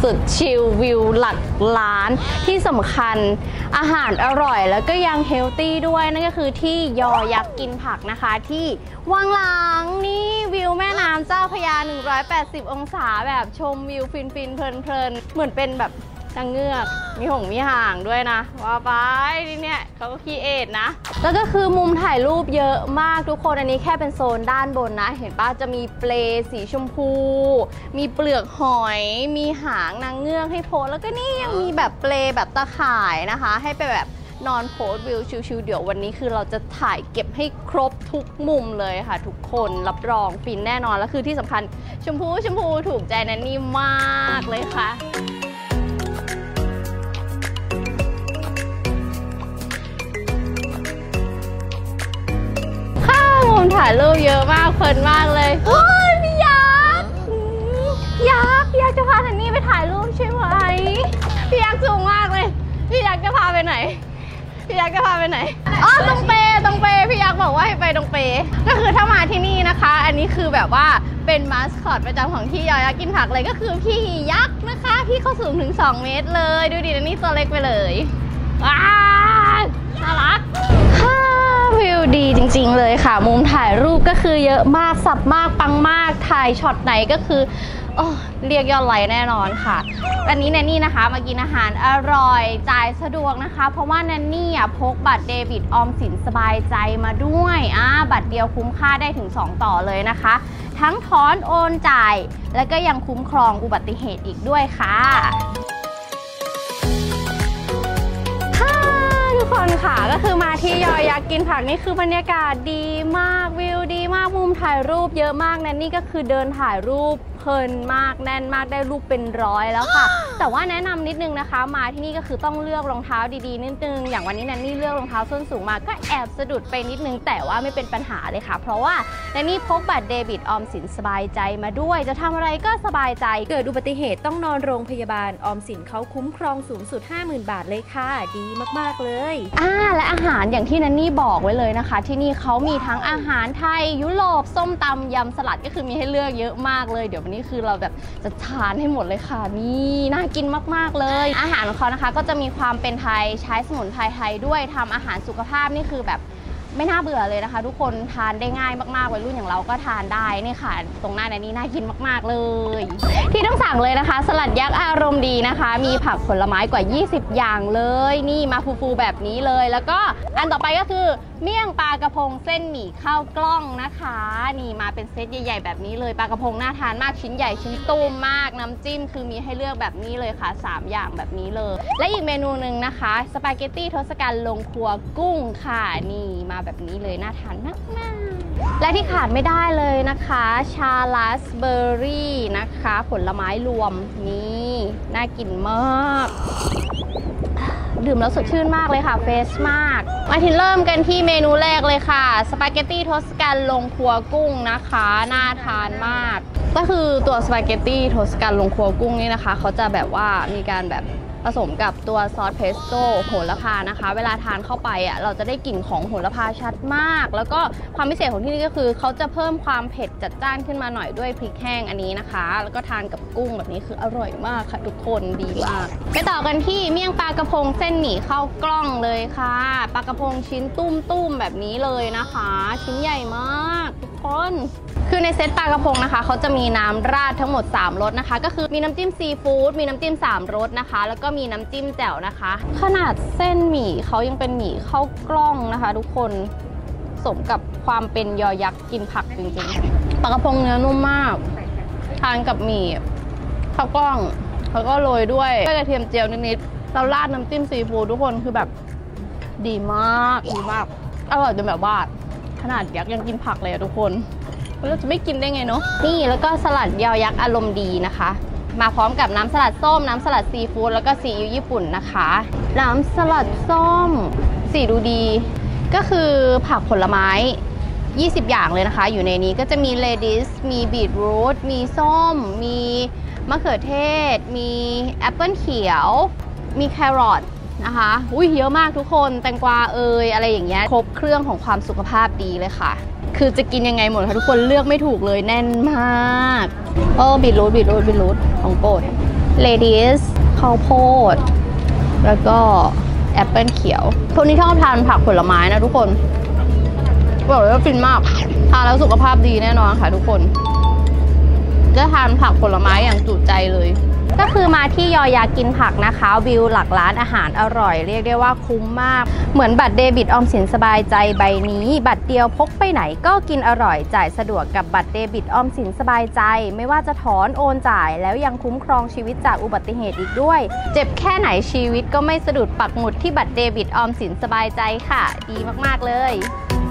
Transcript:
สุดชิลวิวหลักล้านที่สำคัญอาหารอร่อยแล้วก็ยังเฮลตี้ด้วยนั่นก็คือที่ยอยักษ์กินผักนะคะที่วังหลังนี่วิวแม่น้ำเจ้าพระยา180องศาแบบชมวิวฟินๆเพลินๆเหมือนเป็นแบบนางเงือกมีหงมีห่างด้วยนะว่าไปที่เนี่ยเขาก็คีเอทนะแล้วก็คือมุมถ่ายรูปเยอะมากทุกคนอันนี้แค่เป็นโซนด้านบนนะเห็นป่ะจะมีเปลสีชมพูมีเปลือกหอยมีหางนางเงือกให้โพสแล้วก็นี่ยังมีแบบเปลแบบตะข่ายนะคะให้ไปแบบนอนโพสวิวชิลๆเดี๋ยววันนี้คือเราจะถ่ายเก็บให้ครบทุกมุมเลยค่ะทุกคนรับรองฟินแน่นอนแล้วคือที่สำคัญชมพูถูกใจแนนนี่มากเลยค่ะมุมถ่ายรูปเยอะมากเพลินมากเลยโอ้ยพี่ยักษ์จะพาแนนนี่ไปถ่ายรูปใช่ไหมพี่ยักษ์สูงมากเลยพี่ยักษ์จะพาไปไหนอ๋อตรงเปพี่ยักษ์บอกว่าให้ไปตรงเปก็คือถ้ามาที่นี่นะคะอันนี้คือแบบว่าเป็นมาสคอตประจำของที่ยอยักษ์กินผักเลยก็คือพี่ยักษ์นะคะพี่เขาสูงถึง2 เมตรเลยดูดิแนนนี่ตัวเล็กไปเลยว้าวน่ารักวิวดีจริงๆเลยค่ะมุมถ่ายรูปก็คือเยอะมากสับมากปังมากถ่ายช็อตไหนก็คือเรียกยอดไลค์แน่นอนค่ะวันนี้แนนนี่นะคะมากินอาหารอร่อยจ่ายสะดวกนะคะเพราะว่าแนนนี่พกบัตรเดบิตออมสินสบายใจมาด้วยบัตรเดียวคุ้มค่าได้ถึง2ต่อเลยนะคะทั้งถอนโอนจ่ายแล้วก็ยังคุ้มครองอุบัติเหตุอีกด้วยค่ะทุกคนค่ะก็คือมาที่ยอยักษ์กินผักนี่คือบรรยากาศดีมากวิวดีมากมุมถ่ายรูปเยอะมากแนนนี่ก็คือเดินถ่ายรูปเพลินมากแน่นมากได้รูปเป็น100แล้วค่ะแต่ว่าแนะนำนิดนึงนะคะมาที่นี่ก็คือต้องเลือกรองเท้าดีๆนิดนึงอย่างวันนี้แนนนี่เลือกรองเท้าส้นสูงมาก็แอบสะดุดไปนิดนึงแต่ว่าไม่เป็นปัญหาเลยค่ะเพราะว่าแนนนี่พกบัตรเดบิตออมสินสบายใจมาด้วยจะทำอะไรก็สบายใจเกิดอุบัติเหตุต้องนอนโรงพยาบาลออมสินเขาคุ้มครองสูงสุด 50,000 บาทเลยค่ะดีมากๆเลยและอาหารอย่างที่แนนนี่บอกไว้เลยนะคะที่นี่เขามีทั้งอาหารไทยยุโรปส้มตำยำสลัดก็คือมีให้เลือกเยอะมากเลยเดี๋ยววันนี้คือเราแบบจะทานให้หมดเลยค่ะนี่น่ากินมากๆเลยอาหารของเขานะคะก็จะมีความเป็นไทยใช้สมุนไพรไทยด้วยทำอาหารสุขภาพนี่คือแบบไม่น่าเบื่อเลยนะคะทุกคนทานได้ง่ายมากๆวัยรุ่นอย่างเราก็ทานได้นี่ค่ะตรงหน้าแนนนี่น่ากินมากๆเลยที่ต้องสั่งเลยนะคะสลัดยักษ์อารมณ์ดีนะคะมีผักผลไม้กว่า20อย่างเลยนี่มาฟูๆแบบนี้เลยแล้วก็อันต่อไปก็คือเมี่ยงปลากระพงเส้นหมี่ข้าวกล้องนะคะนี่มาเป็นเซตใหญ่ๆแบบนี้เลยปลากระพงน่าทานมากชิ้นใหญ่ชิ้นตูมมากน้ำจิ้มคือมีให้เลือกแบบนี้เลยค่ะ3อย่างแบบนี้เลยและอีกเมนูหนึ่งนะคะสปาเกตตี้ทศกัณฐ์ลงครัวกุ้งค่ะนี่มาแบบนี้เลยน่าทานมากๆและที่ขาดไม่ได้เลยนะคะชาราสเบอร์รี่นะคะผลไม้รวมนี่น่ากินมากดื่มแล้วสดชื่นมากเลยค่ะเฟรชมากมาที่เริ่มกันที่เมนูแรกเลยค่ะสปาเกตตี้ทศกัณฐ์ลงครัวกุ้งนะคะน่าทานมากก็คือตัวสปาเกตตี้ทศกัณฐ์ลงครัวกุ้งนี่นะคะเขาจะแบบว่ามีการแบบผสมกับตัวซอสเพสโต้โหระพานะคะเวลาทานเข้าไปเราจะได้กลิ่นของโหระพาชัดมากแล้วก็ความพิเศษของที่นี่ก็คือเขาจะเพิ่มความเผ็ดจัดจ้านขึ้นมาหน่อยด้วยพริกแห้งอันนี้นะคะแล้วก็ทานกับกุ้งแบบนี้คืออร่อยมากค่ะทุกคนดีมากไปต่อกันที่เมี่ยงปลากระพงเส้นหมี่ข้าวกล้องเลยค่ะปลากระพงชิ้นตุ้มๆแบบนี้เลยนะคะชิ้นใหญ่มากทุกคนคือในเซตปลากระพงนะคะเขาจะมีน้ำราดทั้งหมด3รสนะคะก็คือมีน้ำจิ้มซีฟู้ดมีน้ำจิ้ม3รสนะคะแล้วก็มีน้ำจิ้มแจ่วนะคะขนาดเส้นหมี่เขายังเป็นหมี่ข้าวกล้องนะคะทุกคนสมกับความเป็นยอยักษ์กินผักจริงๆปลากระพงเนื้อนุ่มมากทานกับหมี่ข้าวกล้องแล้วก็โรยด้วยกระเทียมเจียวนิดๆเราราดน้ำจิ้มซีฟู้ดทุกคนคือแบบดีมากอร่อยจนแบบว่าขนาดยักษ์ยังกินผักเลยทุกคนเราจะไม่กินได้ไงเนาะนี่แล้วก็สลัดยอยักษ์อารมณ์ดีนะคะมาพร้อมกับน้ำสลัดส้มน้ำสลัดซีฟู้ดแล้วก็ซีอิ๊วญี่ปุ่นนะคะน้ำสลัดส้มสีดูดีก็คือผักผลไม้20อย่างเลยนะคะอยู่ในนี้ก็จะมีเลดิสมีบีทรูทมีส้มมีมะเขือเทศมีแอปเปิลเขียวมีแครอทนะคะเยอะมากทุกคนแตงกวาอะไรอย่างเงี้ยครบเครื่องของความสุขภาพดีเลยค่ะคือจะกินยังไงหมดคะทุกคนเลือกไม่ถูกเลยแน่นมากบีทรูทของโปรดเลดี้สข้าวโพดแล้วก็แอปเปิลเขียวคนที่ชอบทานผักผลไม้นะทุกคนบอกเลยว่าฟินมากทานแล้วสุขภาพดีแน่นอนค่ะทุกคนจะทานผักผลไม้อย่างจุใจเลยก็คือมาที่ยอยากินผักนะคะวิวหลักร้านอาหารอร่อยเรียกได้ว่าคุ้มมากเหมือนบัตรเดบิตออมสินสบายใจใบนี้บัตรเดียวพกไปไหนก็กินอร่อยจ่ายสะดวกกับบัตรเดบิตออมสินสบายใจไม่ว่าจะถอนโอนจ่ายแล้วยังคุ้มครองชีวิตจากอุบัติเหตุอีกด้วยเจ็บแค่ไหนชีวิตก็ไม่สะดุดปักหมุดที่บัตรเดบิตออมสินสบายใจค่ะดีมากๆเลย